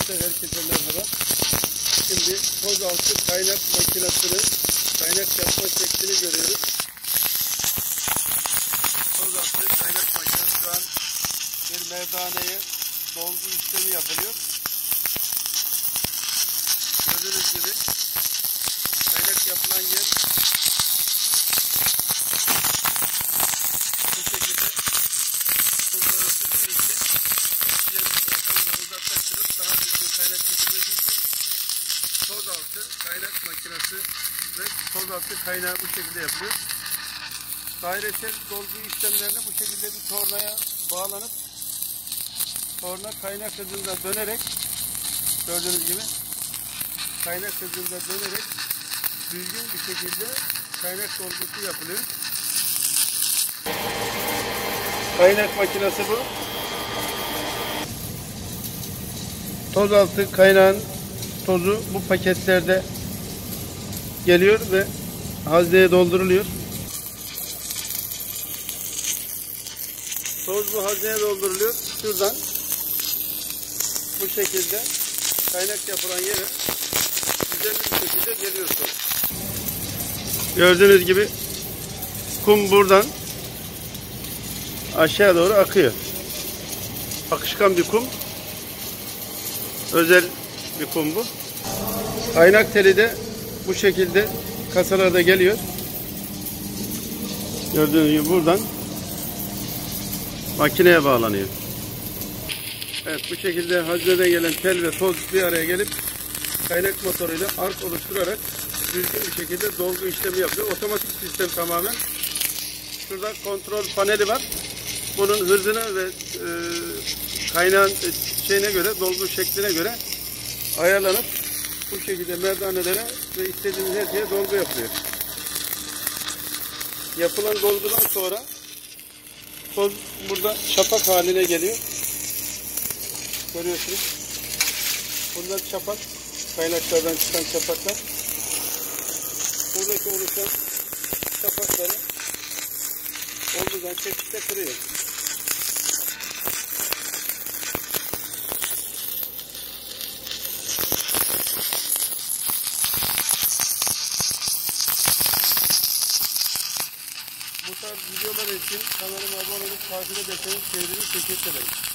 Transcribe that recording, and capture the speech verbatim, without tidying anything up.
Arkadaşlar herkese merhaba. Şimdi toz altı kaynak makinesinin kaynak yapma şeklini görüyoruz. Toz altı kaynak makinesi şu an bir merdaneye dolgu işlemi yapılıyor. Gördüğünüz gibi kaynak yapılan yer bu şekilde kullar arası bir iki oksijen ortamını uzaklaştırıp daha düzgün kaynak çekilmesi için toz altı kaynak makinesi ve toz altı kaynağı bu şekilde yapılıyor. Dairesel dolgu işlemlerine bu şekilde bir tornaya bağlanıp torna kaynak hızında dönerek, gördüğünüz gibi kaynak hızında dönerek düzgün bir şekilde kaynak dolgusu yapılıyor. Kaynak makinesi bu. Toz altı kaynağın tozu bu paketlerde geliyor ve hazneye dolduruluyor. Toz bu hazneye dolduruluyor. Şuradan bu şekilde kaynak yapılan yere güzel bir şekilde geliyor toz. Gördüğünüz gibi kum buradan aşağı doğru akıyor. Akışkan bir kum. Özel bir kum bu. Kaynak teli de bu şekilde kasalarda geliyor. Gördüğünüz gibi buradan makineye bağlanıyor. Evet, bu şekilde hazneden gelen tel ve toz bir araya gelip kaynak motoruyla ark oluşturarak düzgün bir şekilde dolgu işlemi yapıyor. Otomatik sistem tamamen. Şurada kontrol paneli var. Bunun hızına ve e, kaynağın şeyine göre, dolgu şekline göre ayarlanıp bu şekilde merdanelere ve istediğiniz her şeye dolgu yapılıyor. Yapılan dolgudan sonra toz burada çapak haline geliyor. Görüyorsunuz. Bunlar çapak. Kaynaklardan çıkan çapaklar. Buradaki oluşan çapakları dolgudan çekişte kırıyor. Bu tarz videolar için kanalıma abone olup takip ederseniz sevdiğiniz teşekkür ederim.